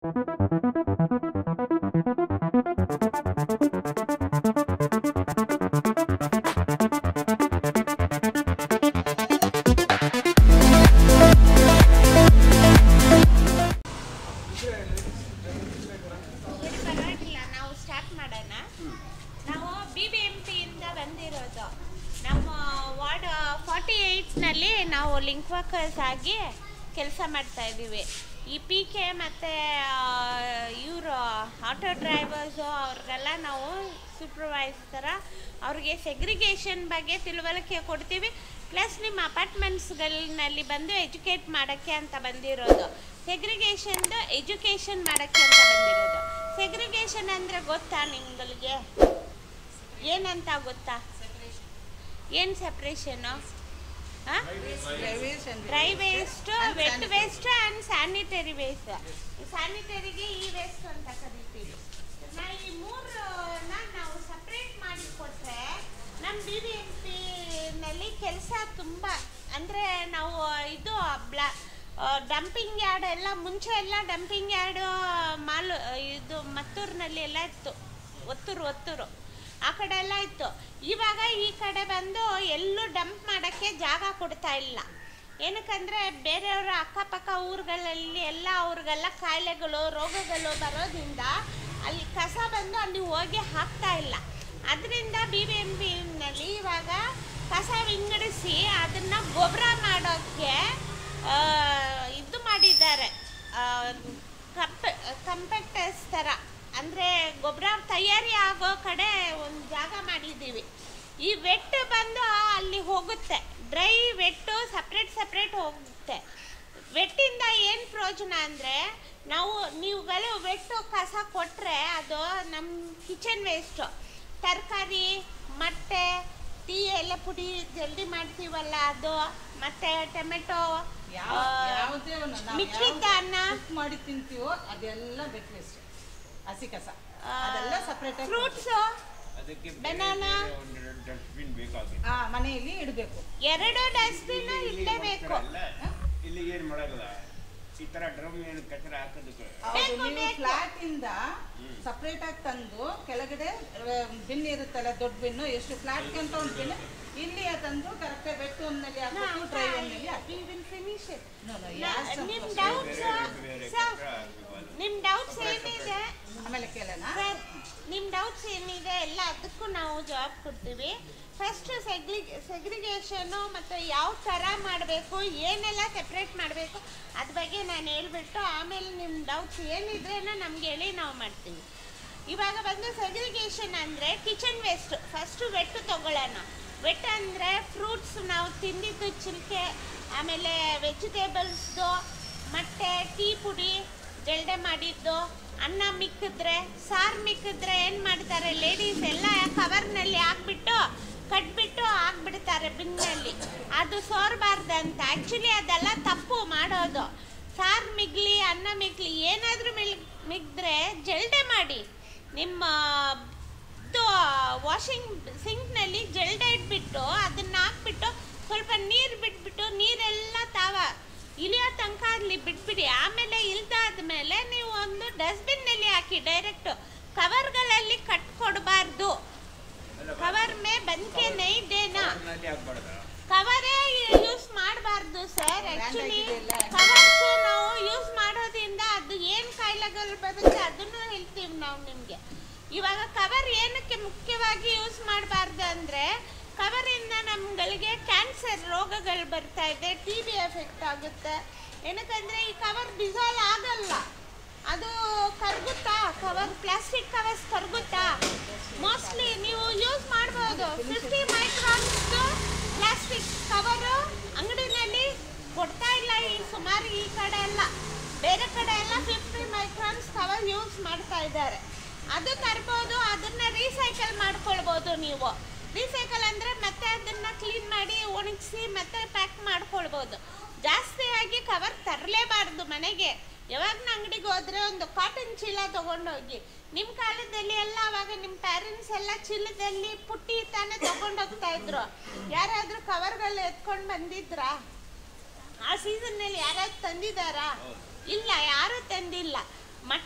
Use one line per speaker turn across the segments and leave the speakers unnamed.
ಪರವಾಗಿಲ್ಲ, ನಾವು ಸ್ಟಾರ್ಟ್ ಮಾಡೋಣ. ನಾವು BBMP ಬಂದಿರೋದು. ನಮ್ಮ ವಾರ್ಡ್ 48ನಲ್ಲಿ ನಾವು ಲಿಂಕ್ ವರ್ಕರ್ಸ್ ಆಗಿ ಕೆಲಸ ಮಾಡ್ತಾ ಇದ್ದೀವಿ. ಈ PK ಮತ್ತು ಇವರು ಆಟೋ ಡ್ರೈವರ್ಸು ಅವ್ರಿಗೆಲ್ಲ ನಾವು ಸೂಪರ್ವೈಸರ, ಅವ್ರಿಗೆ ಸೆಗ್ರಿಗೇಷನ್ ಬಗ್ಗೆ ತಿಳುವಳಿಕೆ ಕೊಡ್ತೀವಿ. ಪ್ಲಸ್ ನಿಮ್ಮ ಅಪಾರ್ಟ್ಮೆಂಟ್ಸ್ಗಳಲ್ಲಿ ಬಂದು ಎಜುಕೇಟ್ ಮಾಡೋಕ್ಕೆ ಅಂತ ಬಂದಿರೋದು. ಸೆಗ್ರಿಗೇಷನ್ದು ಎಜುಕೇಷನ್ ಮಾಡೋಕ್ಕೆ ಅಂತ ಬಂದಿರೋದು. ಸೆಗ್ರಿಗೇಷನ್ ಅಂದರೆ ಗೊತ್ತಾ ನಿಮಗೆ? ಏನಂತ ಗೊತ್ತಾ? ಏನು separation? Dry waste, wet waste and sanitary waste. ಸ್ಯಾನಿಟರಿಗೆ ಈ ವೇಸ್ಟ್ ಅಂತ ಕರಿತೀವಿ. ನಾವು ಈ ಮೂರನ್ನ ನಾವು ಸಪ್ರೇಟ್ ಮಾಡಿ ಕೊಟ್ಟರೆ ನಮ್ಮ BBMPನಲ್ಲಿ ಕೆಲಸ ತುಂಬ, ಅಂದರೆ ನಾವು ಇದು ಡಂಪಿಂಗ್ ಯಾರ್ಡ್ ಎಲ್ಲ ಮುಂಚೆ ಎಲ್ಲ ಡಂಪಿಂಗ್ ಯಾರ್ಡು ಇದು ಮತ್ತೂರಿನಲ್ಲಿ ಎಲ್ಲ ಇತ್ತು. ಒತ್ತೂರು ಆ ಕಡೆ ಎಲ್ಲ ಇತ್ತು. ಇವಾಗ ಈ ಕಡೆ ಬಂದು ಎಲ್ಲೂ ಡಂಪ್ ಮಾಡೋಕ್ಕೆ ಜಾಗ ಕೊಡ್ತಾ ಇಲ್ಲ. ಏನಕ್ಕಂದರೆ ಬೇರೆಯವರ ಅಕ್ಕಪಕ್ಕ ಊರುಗಳಲ್ಲಿ ಎಲ್ಲ ಅವ್ರಿಗೆಲ್ಲ ಕಾಯಿಲೆಗಳು ರೋಗಗಳು ಬರೋದ್ರಿಂದ ಅಲ್ಲಿ ಕಸ ಬಂದು ಅಲ್ಲಿ ಹೋಗಿ ಹಾಕ್ತಾ ಇಲ್ಲ. ಅದರಿಂದ BBMPನಲ್ಲಿ ಇವಾಗ ಕಸ ವಿಂಗಡಿಸಿ ಅದನ್ನು ಗೊಬ್ಬರ ಮಾಡೋಕ್ಕೆ ಇದು ಮಾಡಿದ್ದಾರೆ. ಕಂಪೆಕ್ಟರ್ಸ್ ಥರ, ಅಂದರೆ ಗೊಬ್ಬರ ತಯಾರಿ ಆಗೋ ಕಡೆ ಒಂದು ಜಾಗ ಮಾಡಿದ್ದೀವಿ. ಈ ವೆಟ್ ಬಂದು ಅಲ್ಲಿ ಹೋಗುತ್ತೆ, ಡ್ರೈ ವೆಟ್ಟು ಸಪ್ರೇಟ್ ಹೋಗುತ್ತೆ. ವೆಟ್ಟಿಂದ ಏನು ಪ್ರಯೋಜನ ಅಂದರೆ ನೀವುಗಳು ವೆಟ್ಟು ಕಸ ಕೊಟ್ಟರೆ ಅದು ನಮ್ಮ ಕಿಚನ್ ವೇಸ್ಟು, ತರಕಾರಿ, ಮೊಟ್ಟೆ, ಟೀ ಎಲ್ಲ ಪುಡಿ ಜಲ್ದಿ ಮಾಡ್ತೀವಲ್ಲ ಅದು, ಮತ್ತು ಟೊಮೆಟೊ, ಮಿಕ್ಕಿದ್ದ ಅನ್ನ
ಮಾಡಿ ತಿಂತೀವೋ ಅದೆಲ್ಲ ವೆಟ್ ವೇಸ್ಟ್, ಹಸಿ ಕಸ ಅದೆಲ್ಲ ಸಪರೇಟ್.
ಫ್ರೂಟ್ಸು, ಬನಾನಾ
ಮನೆಯಲ್ಲಿ ಇಡಬೇಕು.
2 ಡಸ್ಟ್ಬಿನ್ ಇಡಬೇಕು.
ಇಲ್ಲಿ ಏನು ಮಾಡಲ್ಲ, ಈ ತರ ಡ್ರಮ್ ಏನು ಕಚರ ಹಾಕೋದಕ್ಕೆ
ಫ್ಲಾಟ್ ಇಂದ ಸಪರೇಟ್ ಆಗಿ ತಂದು ಕೆಳಗಡೆ ಬಿನ್ ಇರುತ್ತಲ್ಲ, ದೊಡ್ಡ ಬಿನ್ನು, ಎಷ್ಟು ಫ್ಲಾಟ್ಗೆ ಅಂತ ಒಂದು ಬಿನ್ ಇಲ್ಲಿ ತಂದು ಕರೆಕ್ಟಾಗಿ ವೆಟ್ ಒಂದಲ್ಲಿ ಹಾಕಿ ಡ್ರೈ ಒಂದಲ್ಲಿ ಹಾಕಿ.
ನಿಮ್ಮ ಡೌಟ್ಸ್ ಏನಿದೆ
ಆಮೇಲೆ ಕೇಳೋಣ.
ನಿಮ್ಮ ಡೌಟ್ಸ್ ಏನಿದೆ ಎಲ್ಲ ಅದಕ್ಕೂ ನಾವು ಜವಾಬ್ ಕೊಡ್ತೀವಿ. ಫಸ್ಟ್ ಸೆಗ್ರಿಗೇಷನು ಮತ್ತು ಯಾವ ಥರ ಮಾಡಬೇಕು, ಏನೆಲ್ಲ ಸೆಪ್ರೇಟ್ ಮಾಡಬೇಕು ಅದ್ರ ಬಗ್ಗೆ ನಾನು ಹೇಳ್ಬಿಟ್ಟು ಆಮೇಲೆ ನಿಮ್ಮ ಡೌಟ್ಸ್ ಏನಿದ್ರೆ ನಮ್ಗೆ ಹೇಳಿ ನಾವು ಮಾಡ್ತೀವಿ. ಇವಾಗ ಬಂದು ಸೆಗ್ರಿಗೇಷನ್ ಅಂದರೆ ಕಿಚನ್ ವೇಸ್ಟ್. ಫಸ್ಟು ವೆಟ್ಟು ತೊಗೊಳ್ಳೋಣ. ವೆಟ್ ಅಂದರೆ ಫ್ರೂಟ್ಸ್, ನಾವು ತಿಂದಿದ್ದು ಚಿಲ್ಕೆ, ಆಮೇಲೆ ವೆಜಿಟೇಬಲ್ಸ್ದು, ಮೊಟ್ಟೆ, ಟೀ ಪುಡಿ ಜಲ್ಡೆ ಮಾಡಿದ್ದು, ಅನ್ನ ಮಿಕ್ಕಿದ್ರೆ, ಸಾರು ಮಿಕ್ಕಿದ್ರೆ ಏನು ಮಾಡ್ತಾರೆ ಲೇಡೀಸ್ ಎಲ್ಲ ಕವರ್ನಲ್ಲಿ ಹಾಕ್ಬಿಟ್ಟು ಕಟ್ಬಿಟ್ಟು ಹಾಕ್ಬಿಡ್ತಾರೆ ಬಿನ್ನಲ್ಲಿ. ಅದು ಸೋರಬಾರ್ದಂತ. ಆ್ಯಕ್ಚುಲಿ ಅದೆಲ್ಲ ತಪ್ಪು ಮಾಡೋದು. ಸಾರು ಮಿಗ್ಲಿ, ಅನ್ನ ಮಿಗ್ಲಿ, ಏನಾದರೂ ಮಿಗ್ದ್ರೆ ಜಲ್ಡೆ ಮಾಡಿ. ನಿಮ್ಮ ವಾಷಿಂಗ್ ಸಿಂಕ್ನಲ್ಲಿ ಜಲ್ಡೆ ಇಟ್ಬಿಟ್ಟು ಅದನ್ನು ಹಾಕ್ಬಿಟ್ಟು ಸ್ವಲ್ಪ ನೀರು ಬಿಟ್ಬಿಟ್ಟು ನೀರೆಲ್ಲ ಇಳಿಯೋ ತನಕ ಅಲ್ಲಿ ಬಿಟ್ಬಿಡಿ. ಆಮೇಲೆ ಇಲ್ದಾದ್ಮೇಲೆ ನೀವು ಒಂದು ಡಸ್ಟ್ಬಿನ್ನಲ್ಲಿ ಹಾಕಿ. ಡೈರೆಕ್ಟು ಕವರ್ಗಳಲ್ಲಿ ಕಟ್ಕೊಡ್ಬಾರ್ದು. ಕವರ್ ಮೇ ಬಂದ್ಕೆ ನೈ ದೇನಾ, ಕವರೇ ಯೂಸ್ ಮಾಡಬಾರ್ದು ಸರ್. ಆ್ಯಕ್ಚುಲಿ ಕವರ್ಸು ನಾವು ಯೂಸ್ ಮಾಡೋದ್ರಿಂದ ಅದು ಏನು ಕಾಯಿಲೆಗಳು ಬರುತ್ತೆ ಅದನ್ನು ಹೇಳ್ತೀವಿ ನಾವು ನಿಮಗೆ. ಇವಾಗ ಕವರ್ ಏನಕ್ಕೆ ಮುಖ್ಯವಾಗಿ ಯೂಸ್ ಮಾಡಬಾರ್ದು ಅಂದರೆ, ಕವರಿಂದ ನಮ್ಗಳಿಗೆ ಕ್ಯಾನ್ಸರ್ ರೋಗಗಳು ಬರ್ತಾ ಇದೆ, TB ಎಫೆಕ್ಟ್ ಆಗುತ್ತೆ. ಏನಕ್ಕಂದರೆ ಈ ಕವರ್ ಡಿಸಾಲ್ವ್ ಆಗಲ್ಲ, ಅದು ಕರಗುತ್ತಾ, ಕವರ್ ಪ್ಲಾಸ್ಟಿಕ್ ಕವರ್ಸ್ ಕರಗುತ್ತಾ. ಮೋಸ್ಟ್ಲಿ ನೀವು ಯೂಸ್ ಮಾಡ್ಬೋದು. 50 ಮೈಕ್ರಾನ್ಸ್ದು ಪ್ಲಾಸ್ಟಿಕ್ ಕವರು ಅಂಗಡಿನಲ್ಲಿ ಕೊಡ್ತಾ ಇಲ್ಲ ಸುಮಾರು. ಈ ಕಡೆ ಎಲ್ಲ ಬೇರೆ ಕಡೆ ಎಲ್ಲ 50 ಮೈಕ್ರಾನ್ಸ್ ಕವರ್ ಯೂಸ್ ಮಾಡ್ತಾ ಇದ್ದಾರೆ. ಅದು ತರ್ಬೋದು, ಅದನ್ನು ರೀಸೈಕಲ್ ಮಾಡ್ಕೊಳ್ಬೋದು ನೀವು. ರೀಸೈಕಲ್ ಅಂದರೆ ಮತ್ತೆ ಅದನ್ನು ಕ್ಲೀನ್ ಮಾಡಿ ಒಣಗಿಸಿ ಮತ್ತೆ ಪ್ಯಾಕ್ ಮಾಡ್ಕೊಳ್ಬೋದು. ಜಾಸ್ತಿಯಾಗಿ ಕವರ್ ತರಲೇಬಾರ್ದು ಮನೆಗೆ. ಯಾವಾಗ ಅಂಗಡಿಗೆ ಹೋದರೆ ಒಂದು ಕಾಟನ್ ಚೀಲ ತೊಗೊಂಡೋಗಿ. ನಿಮ್ಮ ಕಾಲದಲ್ಲಿ ಎಲ್ಲ ಅವಾಗ ನಿಮ್ಮ ಪ್ಯಾರೆಂಟ್ಸ್ ಎಲ್ಲ ಚೀಲದಲ್ಲಿ ಪುಟ್ಟಿ ತಾನೇ ತೊಗೊಂಡೋಗ್ತಾ ಇದ್ರು. ಯಾರಾದರೂ ಕವರ್ಗಳು ಎತ್ಕೊಂಡು ಬಂದಿದ್ರಾ? ಆ ಸೀಸನ್ನಲ್ಲಿ ಯಾರಾದ್ರು ತಂದಿದ್ದಾರಾ? ಇಲ್ಲ, ಯಾರೂ ತಂದಿಲ್ಲ.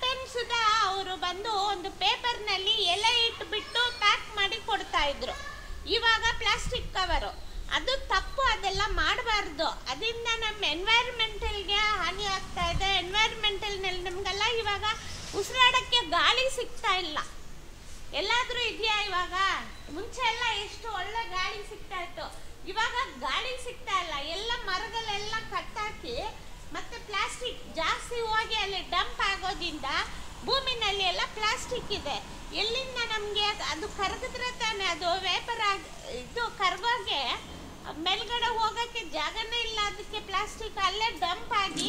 ಅವರು ಬಂದು ಒಂದು ಪೇಪರ್ನಲ್ಲಿ ಎಲೆ ಇಟ್ಬಿಟ್ಟು ಪ್ಯಾಕ್ ಮಾಡಿ ಕೊಡ್ತಾ ಇದ್ರು. ಇವಾಗ ಪ್ಲಾಸ್ಟಿಕ್ ಕವರು, ಅದು ತಪ್ಪು, ಅದೆಲ್ಲ ಮಾಡಬಾರ್ದು. ಅದರಿಂದ ನಮ್ಮ ಎನ್ವೈರ್ಮೆಂಟಲ್ಗೆ ಹಾನಿ ಆಗ್ತಾ ಇದೆ. ಎನ್ವೈರ್ಮೆಂಟಲ್ನಲ್ಲಿ ನಮಗೆಲ್ಲ ಇವಾಗ ಉಸಿರಾಡೋಕ್ಕೆ ಗಾಳಿ ಸಿಗ್ತಾ ಇಲ್ಲ. ಎಲ್ಲಾದರೂ ಇದೆಯಾ ಇವಾಗ? ಮುಂಚೆ ಎಲ್ಲ ಎಷ್ಟು ಒಳ್ಳೆ ಗಾಳಿ ಸಿಗ್ತಾ ಇತ್ತು, ಇವಾಗ ಗಾಳಿ ಸಿಗ್ತಾ ಇಲ್ಲ. ಎಲ್ಲ ಮರಗಳೆಲ್ಲ ಕಟ್ಟಾಕಿ ಮತ್ತೆ ಪ್ಲಾಸ್ಟಿಕ್ ಜಾಸ್ತಿ ಹೋಗಿ ಅಲ್ಲಿ ಡಂಪ್ ಆಗೋದ್ರಿಂದ ಭೂಮಿನಲ್ಲಿ ಎಲ್ಲ ಪ್ಲಾಸ್ಟಿಕ್ ಇದೆ. ಎಲ್ಲಿಂದ ನಮಗೆ ಅದು ಕರಗಿದ್ರೆ ತಾನೆ ಅದು ವೇಪರ್ ಆಗಿ ಇದು ಕರಗೋಗೆ ಮೇಲ್ಗಡೆ ಹೋಗೋಕ್ಕೆ ಜಾಗನೇ ಇಲ್ಲ. ಅದಕ್ಕೆ ಪ್ಲಾಸ್ಟಿಕ್ ಅಲ್ಲೇ ಡಂಪ್ ಆಗಿ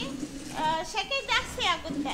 ಸೆಕೆ ಜಾಸ್ತಿ ಆಗುತ್ತೆ.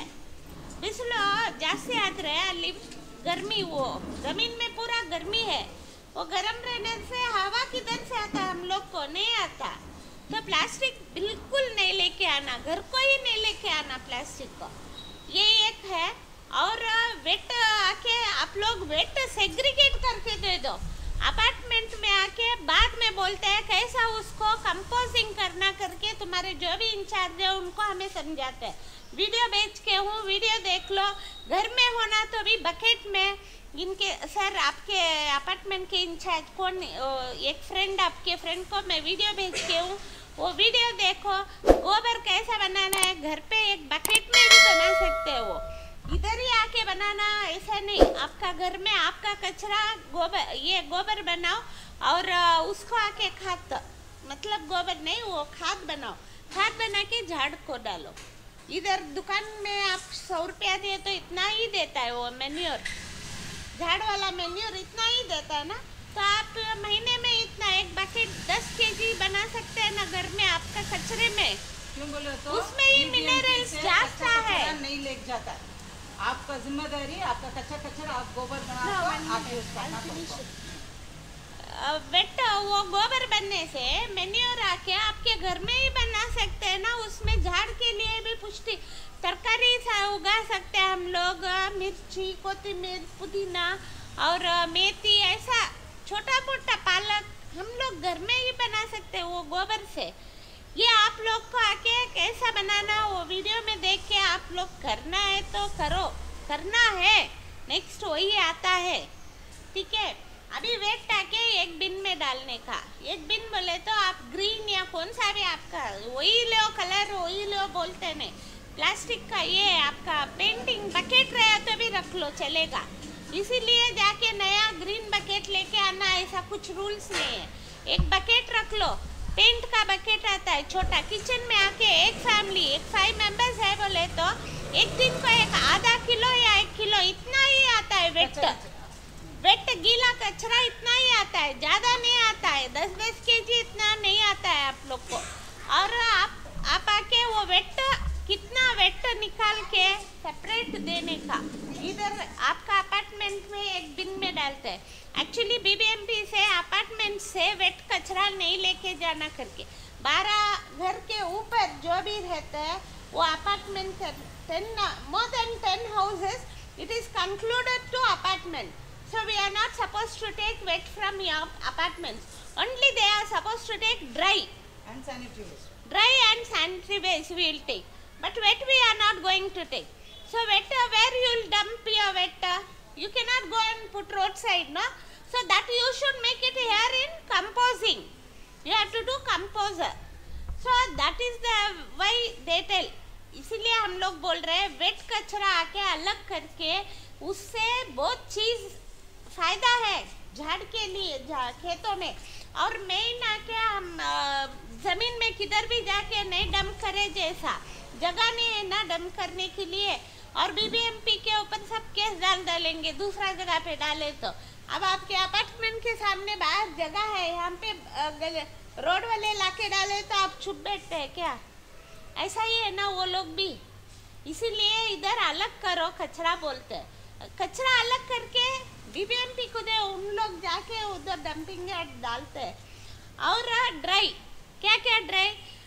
बिस्लो जास्ती आते अल्ली गर्मी, वो जमीन में पूरा गर्मी है, वो गर्म रहने से हवा किधर से आता हम लोग को नहीं आता. तो प्लास्टिक बिल्कुल नहीं लेके आना, घर को ही नहीं लेके आना प्लास्टिक को. ये एक है. और वेट आके आप लोग वेट सेग्रीगेट करके दे दो. अपार्टमेंट में आके बाद में बोलते हैं कैसा उसको कंपोजिंग करना करके तुम्हारे जो भी इंचार्ज है उनको हमें समझाते हैं. वीडियो भेज के हूँ, वीडियो देख लो. घर में होना तो भी बकेट में इनके सर आपके अपार्टमेंट के इंचार्ज कौन, एक फ्रेंड आपके फ्रेंड को मैं वीडियो भेज के हूँ, वो वीडियो देखो. गोबर कैसा बनाना है घर पे, एक बकेट में भी बना सकते हो. इधर ही आके बनाना ऐसा नहीं. आपका घर में आपका कचरा गोबर, ये गोबर बनाओ और उसको आके खाद, मतलब गोबर नहीं, वो खाद बनाओ. खाद बना के झाड़ को डालो. इधर दुकान में आप 100 रुपया दिए तो इतना ही देता है वो मैन्योर, झाड़ वाला मैन्योर इतना ही देता है ना. तो आप महीने में इतना एक बकेट 10 केजी बना सकते हैं ना घर में आपका कचरे में.
क्यों बोले तो
उसमें ही मिनरल्स जाता है.
नहीं ले जाता, आपका जिम्मेदारी, आपका कच्चा कचरा आप गोबर बना आप यूज करना.
वेट वो गोबर बनने से मैन्योर आके आपके घर में ही बना सकते हैं ना. उसमें झाड़ के लिए भी पुष्टि तरकारी उगा सकते हैं हम लोग. मिर्ची, कोथिमीर, पुदीना और मेथी, ऐसा छोटा मोटा पालक हम लोग घर में ही बना सकते हैं वो गोबर से. ये आप लोग को आके कैसा बनाना वो वीडियो में देख के आप लोग करना है तो करो, करना है. नेक्स्ट वही आता है, ठीक है. अभी वेट आके एक बिन में डालने का. एक बिन बोले तो आप ग्रीन या कौन सा भी आपका वही लो, कलर वही लो बोलते नहीं. प्लास्टिक का ये आपका पेंटिंग बकेट रहा तो भी रख लो चलेगा. इसीलिए जाके नया ग्रीन बकेट लेके आना ऐसा कुछ रूल्स नहीं है. एक बकेट रख लो, पेंट का बकेट आता है छोटा. किचन में आके एक फैमिली, एक 5 मेंबर्स है बोले तो एक दिन को एक आधा किलो या 1 किलो इतना ही आता है. वेट गीला कचरा इतना ही आता है, ज़्यादा नहीं आता है. 10-10 केजी इतना नहीं आता है आप लोग को. और आप आके वो वेट कितना वेट निकाल के सेपरेट देने का. इधर आपका अपार्टमेंट में एक बिन में डालते हैं. एक्चुअली बीबीएमपी से अपार्टमेंट से वेट कचरा नहीं लेके जाना करके 12 घर के ऊपर जो भी रहते हैं वो apartment 10 more than 10 houses it is concluded to apartment. So we are not supposed to take wet from your apartments. Only they are supposed to take dry
and sanitary waste.
Dry and sanitary waste we will take. But wet we are not going to take. So wet where you will dump your wet? You cannot go and put roadside, no? So that you should make it here in composing. You have to do composer. So that is the why they tell. इसीलिए हम लोग बोल रहे हैं wait कचरा आके अलग करके उससे बहुत चीज़ फायदा है झाड़ के लिए खेतों में. और मेन आके हम ज़मीन में किधर भी जाके नहीं डंप करे, जैसा जगह नहीं है ना डंप करने के लिए. और बीबीएमपी के ऊपर सब केस डालेंगे दूसरा जगह पे डाले तो. अब आपके अपार्टमेंट के सामने बाहर जगह है, यहाँ पे रोड वाले लाके डाले तो आप चुप बैठते हैं क्या? ऐसा ही है ना वो लोग भी. इसीलिए इधर अलग करो कचरा बोलते हैं. कचरा अलग करके बीबीएमपी को दे, उन लोग जाके उधर डंपिंग यार्ड डालते हैं. और ड्राई क्या क्या ड्राई,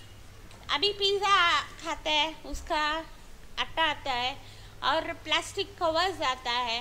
अभी पिज़्ज़ा खाते हैं उसका आटा आता है और प्लास्टिक कवर्स आता है.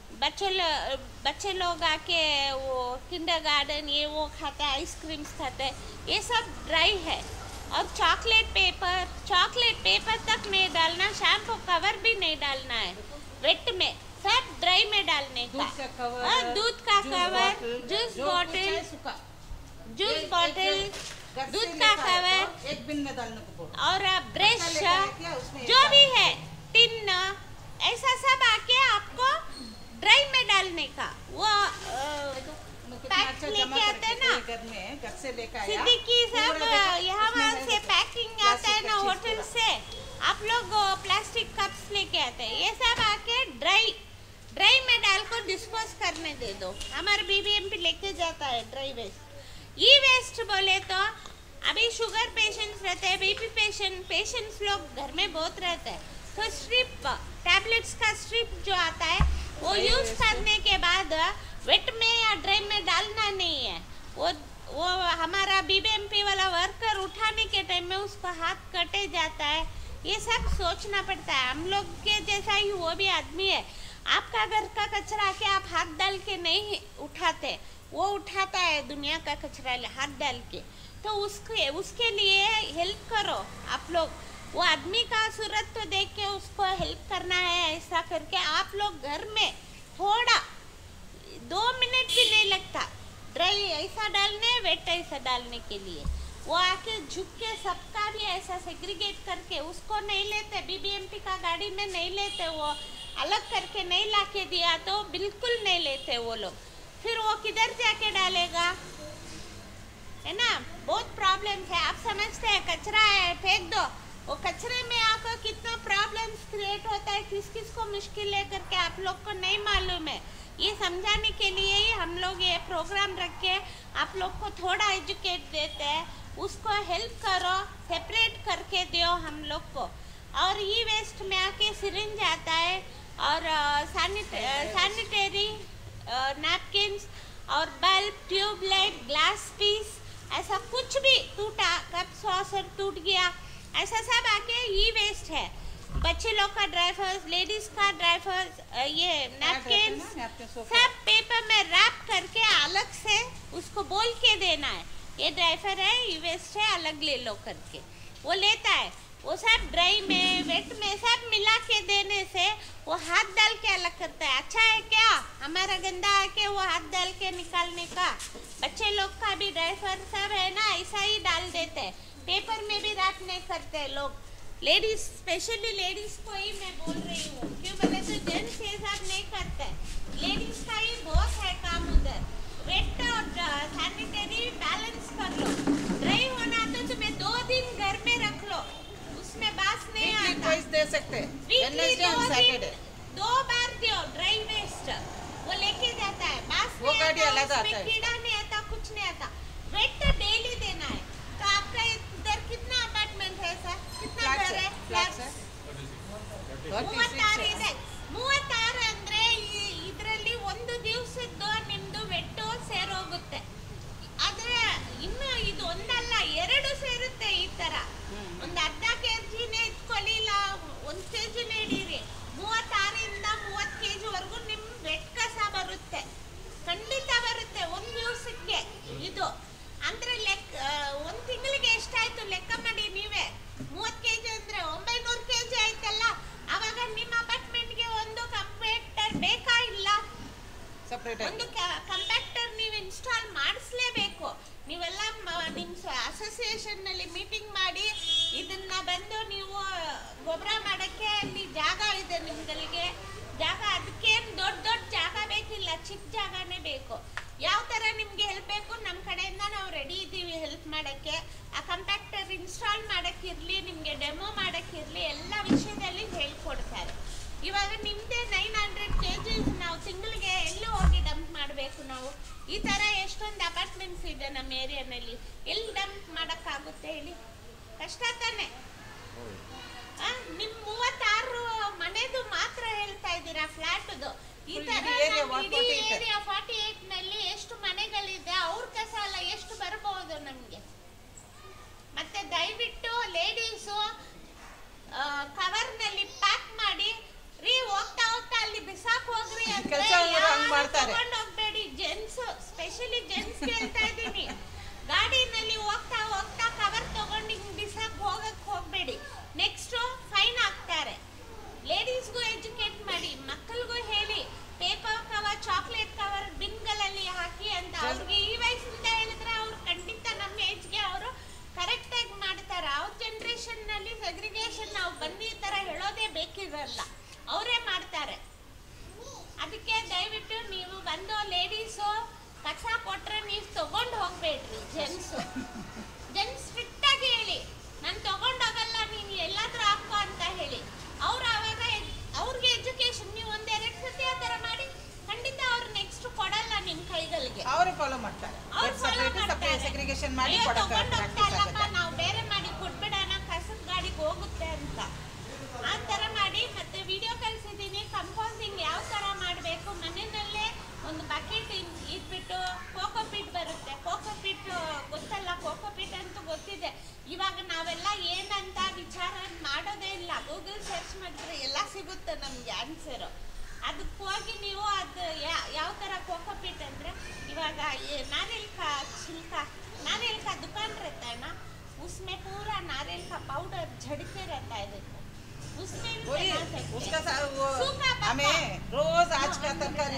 बच्चे लोग आके वो किंडरगार्टन ये वो खाते हैं, आइसक्रीम्स खाते हैं, ये सब ड्राई है. और चॉकलेट पेपर तक नहीं डालना, शैम्पू कवर भी नहीं डालना है. वेट में सब ड्राई में डालने का।
दूध का कवर,
दूध का कवर, जूस
जो
बॉटल,
कुछ है सूखा।
जूस
एक-
बॉटल,
घर से
दूध का
लेकर आए
कवर
तो एक बिन में डालने को बोलो।
और ब्रश
अच्छा लेकर आए क्या, उसमें
जो
एक
भी
डालने
है, टिन, ऐसा सब आके आपको ड्राई में डालने का। वो
कितना
पैक
अच्छा
लेके
जमा
आते हैं
करके
ना,
घर में घर से लेकर आया।
सिद्दीकी सब
पूरा देखा,
यहाँ
उसमें
वहाँ
है
से
देखो,
पैकिंग आता है
प्लास्टिक
ना
का चीज़
होटल
पूरा।
से, आप लोग प्लास्टिक कप्स लेके आते हैं, ये सब आके ड्राई में डाल कर डिस्पोज करने दे दो। हमारे बीबीएमपी लेके जाता है ड्राई वेस्ट। ई वेस्ट बोले तो अभी शुगर पेशेंट्स रहते हैं, बीपी पेशेंट्स लोग घर में बहुत रहते हैं, तो स्ट्रिप टैबलेट्स का स्ट्रिप जो आता है वो
ड्राई
यूज
वेस्ट।
करने के बाद वेट में या ड्राई में डालना नहीं है। वो हमारा बीबीएमपी वाला वर्कर उठाने के टाइम में उसका हाथ कटे जाता है, ये सब सोचना पड़ता है। हम लोग के जैसा ही वो भी आदमी है, आपका घर का कचरा के आप हाथ डाल के नहीं उठाते, वो उठाता है दुनिया का कचरा हाथ डाल के, तो उसके लिए हेल्प करो आप लोग। वो आदमी का सूरत तो देख के उसको हेल्प करना है, ऐसा करके आप लोग घर में थोड़ा 2 मिनट भी नहीं लगता ड्राई ऐसा डालने, वेट ऐसा डालने के लिए। वो आके झुक के सबका भी ऐसा सेग्रीगेट करके उसको नहीं लेते, बीबीएमपी का गाड़ी में नहीं लेते, वो अलग करके नहीं लाके दिया तो बिल्कुल नहीं लेते वो लोग। फिर वो किधर जाके डालेगा, है ना? बहुत प्रॉब्लम्स है। आप समझते हैं कचरा है फेंक दो, वो कचरे में आपको कितना प्रॉब्लम्स क्रिएट होता है, किस किस को मुश्किल लेकर के आप लोग को नहीं मालूम है। ये समझाने के लिए ही हम लोग ये प्रोग्राम रख के आप लोग को थोड़ा एजुकेट देते हैं, उसको हेल्प करो, सेपरेट करके दो हम लोग को। और ई वेस्ट में आके सिरिंज आता है और सैनिटरी नैपकिन्स और बल्ब, ट्यूबलाइट, ग्लास पीस, ऐसा कुछ भी टूटा, कप सॉसर टूट गया, ऐसा सब आके ई वेस्ट है। बच्चे लोग का ड्राइवर्स, लेडीज का ड्राइवर्स, ये नैपकिन्स सब पेपर में रैप करके अलग से उसको बोल के देना है, ये ड्राइवर है, ई वेस्ट है, अलग ले लो करके। वो लेता है, वो सब ड्राई में वेट में सब मिला के देने से वो हाथ डाल के अलग करता है। अच्छा है क्या हमारा गंदा आके वो हाथ डाल के निकालने का? बच्चे लोग का भी ड्राइवर सब है ना, ऐसा ही डाल देते हैं, पेपर में भी रैप नहीं करते लोग। लेडीज, स्पेशली लेडीज को ही मैं बोल रही हूँ, क्यों बोले तो जेंट्स ये सब नहीं करते, लेडीज का ही बहुत है काम उधर। वेट और सैनिटरी बैलेंस कर लो, ड्राई होना तो तुम्हें 2 दिन घर में रख लो, उसमें बास नहीं आता।
ट्वाइस दे सकते हैं, वेडनेसडे और सैटरडे
2 बार दो ड्राई वेस्ट, वो लेके जाता है, बास
वो
नहीं
गाड़ी
आता,
अलग आता
उसमें
है।
कीड़ा नहीं आता, कुछ नहीं आता। वेट डेली देना है। तो आपका इधर कितना अपार्टमेंट है सर, कितना घर है? फ्लैट्स 36 ಇದೆ. 36 ಅಂದ್ರೆ ಇದರಲ್ಲಿ ಒಂದು ದಿವಸದ್ದು ನಿಮ್ದು ವೆಟ್ಟು ಸೇರೋಗುತ್ತೆ. ಆದ್ರೆ ಇನ್ನು ಇದು ಒಂದಲ್ಲ 2 ಸೇರುತ್ತೆ ಈ ತರ. ಒಂದು ಅರ್ಧ ಕೆಜಿನೇ ಇಟ್ಕೊಳ್ಳಿ, ಇಲ್ಲ 1 ಕೆಜಿನೇ ಹಿಡೀರಿ, 36 ಇಂದ 30 ಕೆಜಿ ವರೆಗೂ ನಿಮ್ ವೆಟ್ ಕಸ ಬರುತ್ತೆ, ಖಂಡಿತ ಬರುತ್ತೆ ಒಂದು ದಿವಸಕ್ಕೆ. ಇದು ಅಂದ್ರೆ ಒಂದು ತಿಂಗಳಿಗೆ ಎಷ್ಟಾಯ್ತು ಲೆಕ್ಕ ಮಾಡಿ ನೀವೇ. 30 ಕೆಜಿ ಅಂದ್ರೆ 900 ಕೆಜಿ ಆಯ್ತಲ್ಲ, ಅವಾಗ ನಿಮ್ಮ ಅಪಾರ್ಟ್ಮೆಂಟ್ಗೆ ಒಂದು ಕಂಪ್ಯೂಟರ್ ಬೇಕಾ ಇಲ್ಲ? ಒಂದು ಕಂಪ್ಯೂಟರ್ ನೀವು ಇನ್ಸ್ಟಾಲ್ ಮಾಡಿಸ್ಲೇಬೇಕು. ನೀವೆಲ್ಲ ನಿಮ್ಮ ಅಸೋಸಿಯೇಷನ್ ನಲ್ಲಿ ಮೀಟಿಂಗ್ ಮಾಡಿ ಇದನ್ನ ಬಂದು ನೀವು ಗೊಬ್ಬರ ಮಾಡಕ್ಕೆ ಅಲ್ಲಿ ಜಾಗ ಇದೆ ನಿಮ್ಗಳಿಗೆ, ಜಾಗ ಅದಕ್ಕೇನು ದೊಡ್ಡ ಜಾಗ ಬೇಕಿಲ್ಲ, ಚಿಕ್ಕ ಜಾಗನೇ ಬೇಕು. ಯಾವ ತರ ನಿಮ್ಗೆ ಹೆಲ್ಪ್ ಬೇಕು ನಮ್ಮ ಕಡೆಯಿಂದ ನಾವು ರೆಡಿ ಇದ್ದೀವಿ ಹೆಲ್ಪ್ ಮಾಡಕ್ಕೆ. ಆ ಕಂಪ್ಯೂಟರ್ ಇನ್ಸ್ಟಾಲ್ ಮಾಡಕ್ಕಿರ್ಲಿ, ನಿಮ್ಗೆ ಡೆಮೋ ಮಾಡಕ್ಕಿರ್ಲಿ, ಎಲ್ಲ ವಿಷಯದಲ್ಲಿ ಹೇಳ್ಕೊಡ್ತಾರೆ. ಇವಾಗ ನಿಮ್ದೇ 900 kgs ನಾವು ತಿಂಗಳಿಗೆ ಎಲ್ಲಿ ಹೋಗಿ ಡಂಪ್ ಮಾಡಬೇಕು ನಾವು? ಈ ತರ ಎಷ್ಟೊಂದು ಅಪಾರ್ಟ್ಮೆಂಟ್ಸ್ ಇದೆ ನಮ್ಮ ಏರಿಯಾನಲ್ಲಿ, ಎಲ್ಲಿ ಡಂಪ್ ಮಾಡಕ್ಕಾಗುತ್ತೆ ಹೇಳಿ? ಕಷ್ಟ ತಾನೆ. ನಿಮ್ 36 ಮನೆದು ಮಾತ್ರ ಹೇಳ್ತಾ ಇದ್ದೀರಾ, ಫ್ಲಾಟ್ದು. ಈ ತರ ಇಡೀ ಏರಿಯಾ 48 ನಲ್ಲಿ ಎಷ್ಟು ಮನೆಗಳಿದೆ, ಅವ್ರ ಕಸ ಎಲ್ಲ ಎಷ್ಟು ಬರಬಹುದು ನಮ್ಗೆ? ಮತ್ತೆ ದಯವಿಟ್ಟು ಲೇಡೀಸು ಕವರ್ ನಲ್ಲಿ ಪ್ಯಾಕ್ ಮಾಡಿ ರೀ, ಹೋಗ್ತಾ ಹೋಗ್ತಾ ಅಲ್ಲಿ ಬಿಸಾಕ್ ಹೋಗ್ರಿ ಅಂದ್ರೆ ತಗೊಂಡ್ ಹೋಗ್ಬೇಡಿ. ಜೆಂಟ್ಸ್, ಸ್ಪೆಷಲಿ ಜೆಂಟ್ಸ್ ಹೇಳ್ತಾ ಇದ್ದೀನಿ, ಗಾಡಿನಲ್ಲಿ ಹೋಗ್ತಾ ಹೋಗ್ತಾ ಕವರ್ ತಗೊಂಡು ಹಿಂಗ್ ಬಿಸಾಕ್ ಹೋಗಕ್ ಹೋಗ್ಬೇಡಿ, ನೆಕ್ಸ್ಟ್ ಫೈನ್ ಹಾಕ್ತಾರೆ. ಲೇಡೀಸ್ಗೂ ಎಜುಕೇಟ್ ಮಾಡಿ, ಅವರೇ ಮಾಡ್ತಾರೆ. ಅದಕ್ಕೆ ದಯವಿಟ್ಟು ನೀವು ಬಂದು ಲೇಡೀಸು ಕಸ ಕೊಟ್ರೆ ನೀವು ತಗೊಂಡು ಹೋಗ್ಬೇಡ್ರಿ. ಜೆಂಟ್ಸ್ ಸ್ಟ್ರಿಕ್ಟ್ ಆಗಿ ಹೇಳಿ, ನಾನು ತಗೊಂಡೋಗಲ್ಲ, ನೀನು ಎಲ್ಲಾದ್ರೂ ಹಾಕೋ ಅಂತ ಹೇಳಿ. ಅವ್ರು ಅವಾಗ ಅವ್ರಿಗೆ ಎಜುಕೇಶನ್, ನೀವು ಒಂದೆರಡು ಸತಿ ಆ ಥರ ಮಾಡಿ ಖಂಡಿತ ಅವ್ರು ನೆಕ್ಸ್ಟ್ ಕೊಡಲ್ಲ ನಿಮ್ಮ ಕೈಗಳಿಗೆ.
ಅವರು ಫಾಲೋ ಮಾಡ್ತಾರೆ. ಸೆಗ್ರಿಗೇಷನ್ ಮಾಡಿ
ತಗೊಂಡೋಗ್ತಾರಪ್ಪ, ನಾವು ಬೇರೆ ಮಾಡಿ ಕೊಟ್ಬಿಡೋಣ, ಕಸದ ಗಾಡಿಗೆ ಹೋಗುತ್ತೆ ಅಂತ ಆ ಥರ ಮಾಡಿ. ಮತ್ತೆ ವಿಡಿಯೋ ಕಳಿಸಿದ್ದೀನಿ ಕಂಪೋಸಿಂಗ್ ಯಾವ ಥರ ಮಾಡಬೇಕು. ಮನೆಯಲ್ಲೇ ಒಂದು ಬಕೆಟ್ ಇಟ್ಬಿಟ್ಟು ಕೋಕೋಪೀಟ್ ಬರುತ್ತೆ. ಕೋಕೋಪೀಟ್ ಗೊತ್ತಲ್ಲ, ಕೋಕೋಪೀಟ್ ಅಂತೂ ಗೊತ್ತಿದೆ. ಇವಾಗ ನಾವೆಲ್ಲ ಏನಂತ ವಿಚಾರ ಮಾಡೋದೇ ಇಲ್ಲ, ಗೂಗಲ್ ಸರ್ಚ್ ಮಾಡಿದ್ರೆ ಎಲ್ಲ ಸಿಗುತ್ತೆ ನಮಗೆ ಆನ್ಸರು. ಅದಕ್ಕೆ ಹೋಗಿ ನೀವು ಅದು ಯಾವ ಥರ ಕೋಕೋಪೀಟ್ ಅಂದರೆ, ಇವಾಗ नारियल का छिलका, नारियल का दुकान रहता है ना, उसमें पूरा नारियल का पाउडर झड़ते रहता है, देखो उसमें भी बना सकते हैं।
उसका
सूखा पत्ता,
हमें रोज आज का तरकारी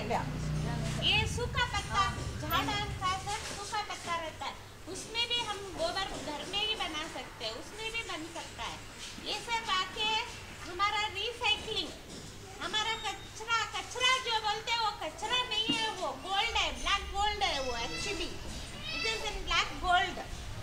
ये सूखा पत्ता, झाड़ा का सब सूखा पत्ता रहता है, उसमें भी हम गोबर घर में ही बना सकते हैं, उसमें भी बन सकता है। ये सब आके हमारा रिसाइकलिंग, हमारा कचरा जो बोलते हैं वो कचरा नहीं है, वो गोल्ड है, ब्लैक गोल्ड है वो, actually it is in black gold.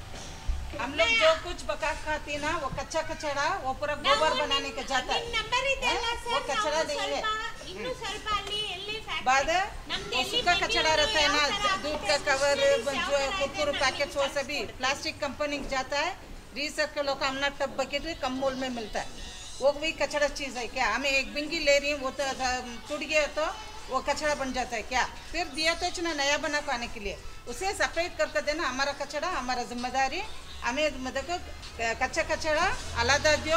हम लोग जो कुछ पका खाते ना वो कच्चा कचरा वो पूरा गोबर बनाने का जाता है,
नंबर
वो कचरा नहीं है।
इन्नु ಸ್ವಲ್ಪ ಅಲ್ಲಿ ಎಲ್ಲಿ
बाद वो सूखा कचरा रहता है ना, दूध का कवर, जो कुरकुरे पैकेट्स, वो सभी प्लास्टिक कंपनी जाता है, रिसाइकल होकर हमने टब बकेट कम मोल में मिलता है, वो भी कचरा चीज़ है क्या? हमें एक बिंगी ले रही है, वो तो टूट गया तो वो कचरा बन जाता है क्या? फिर दिया तो इतना नया बना पाने के लिए उसे सेपरेट करके देना हमारा कचरा, हमारा जिम्मेदारी। हमें मतलब कच्चा कचरा अलग दो,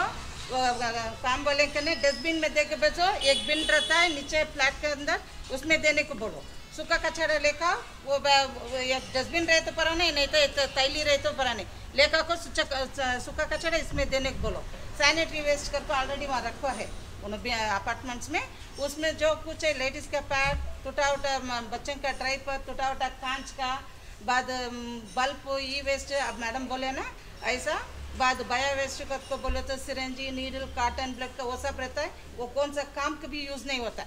काम वाले के डस्टबिन में दे के भेजो, एक बिन रहता है नीचे फ्लैट के अंदर, उसमें देने को बोलो। सूखा कचरा लेकर वो डस्टबिन रहे तो पराने, नहीं तो तैली रहे तो पराने लेकर को सूखा कचरा इसमें देने को बोलो। सैनिटरी वेस्ट करके ऑलरेडी वहाँ रखा है उन अपार्टमेंट्स में, उसमें जो कुछ है लेडीज़ का पैड, टूटा उटा बच्चों का ड्राइपर, टूटा उटा कांच का, बाद बल्ब, ई वेस्ट अब मैडम बोले ना ऐसा, बाद बायो वेस्ट को बोले तो सिरेंजी, नीडल, कॉटन, ब्लड का वो सब रहता है, वो कौन सा काम कभी यूज़ नहीं होता है,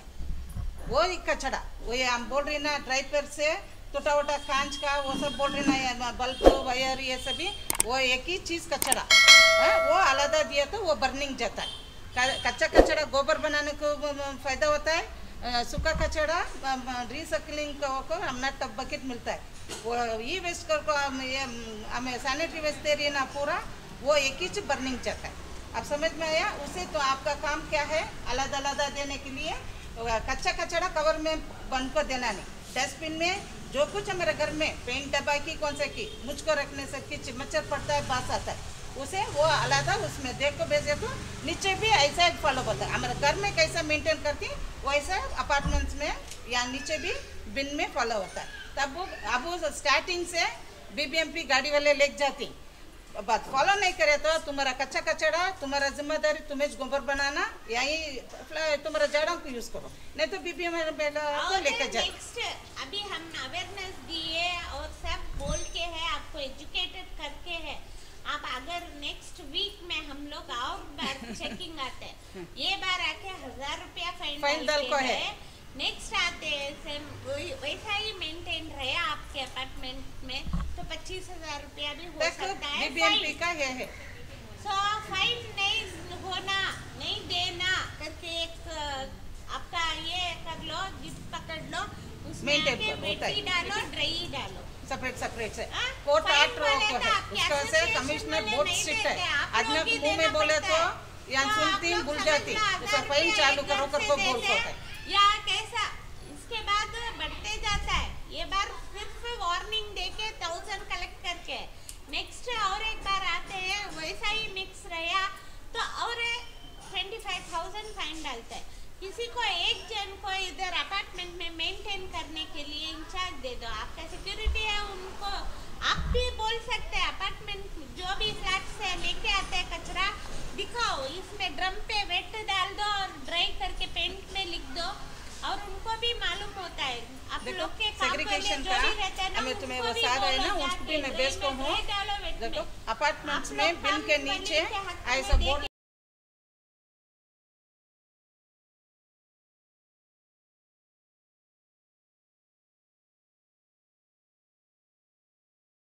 वो ही कचरा। वो ये हम बोल रही ना ड्राइपर से टूटा उटा कांच का वो सब बोल रही ना, बल्ब, वायर, ये सभी वो एक ही चीज़ कचरा है, वो अलग दिया तो वो बर्निंग जाता है। कच्चा कचरा गोबर बनाने को फ़ायदा होता है, सूखा कचरा रिसाइकलिंग को हमने टब बकेट मिलता है, वो ई वेस्ट को हमें सैनिटरी वेस्ट दे रही है ना पूरा, वो एक ही बर्निंग जाता है। अब समझ में आया? उसे तो आपका काम क्या है, अलग अलग देने के लिए कच्चा कचरा कवर में बन को देना नहीं, डस्टबिन में जो कुछ हमारे घर में पेंट डब्बा की कौन सा की मुझको रखने से कि मच्छर पड़ता है, बास आता है, उसे वो अलग उसमें देख को भेजे तो नीचे भी ऐसा फॉलो होता है। हमारे घर में कैसा मेंटेन करती वैसा अपार्टमेंट्स में या नीचे भी बिन में फॉलो होता है। तब अब स्टार्टिंग से बीबीएमपी गाड़ी वाले लेके जाती, बात फॉलो नहीं करे तो तुम्हारा कच्चा कचरा तुम्हारा जिम्मेदारी, तुम्हें गोबर बनाना, यही तुम्हारा झाड़ों को यूज करो, नहीं तो बीबीएम को लेकर जाओ।
नेक्स्ट अभी हम अवेयरनेस दिए और सब बोल के है, आपको एजुकेटेड करके है। आप अगर नेक्स्ट वीक में हम लोग और बार चेकिंग आते हैं, ये बार आके 1000 रुपया फाइन डाल को है, नेक्स्ट आते हैं वैसा ही मेंटेन रहे आपके अपार्टमेंट में तो 25,000 रुपया भी हो सकता है।
बीबीएमपी का है
सो फाइन नहीं होना, नहीं देना करके एक आपका ये कर लो, गिफ्ट पकड़ लो, उसमें आके वेटी डालो, ड्राई डालो,
सेपरेट से कोर्ट आर्ट है, उसका से कमिश्नर बहुत स्ट्रिक्ट है, आदमी मुंह में बोले तो या सुनती भूल जाती, उसका फाइन चालू करो करके बोलते हैं
या कैसा, इसके बाद बढ़ते जाता है। ये बार सिर्फ वार्निंग देके 1000 कलेक्ट करके नेक्स्ट और एक बार आते हैं वैसा ही मिक्स रहा तो और 25,000 फाइन डालता है। किसी को एक जन को इधर अपार्टमेंट में मेंटेन करने के लिए इंचार्ज दे दो, आपका सिक्योरिटी है, उनको आप भी बोल सकते हैं अपार्टमेंट जो भी फ्लैट से लेके आते हैं कचरा दिखाओ, इसमें ड्रम पे वेट डाल दो और ड्राई करके पेंट में लिख दो और उनको भी मालूम होता है। आप लोग के काम वाले जो भी रहते हैं ना,
हमें तुम्हें वो सारा है ना उसको भी मैं बेचता हूँ। देखो अपार्टमेंट्स में बिल के नीचे ऐसा बोर्ड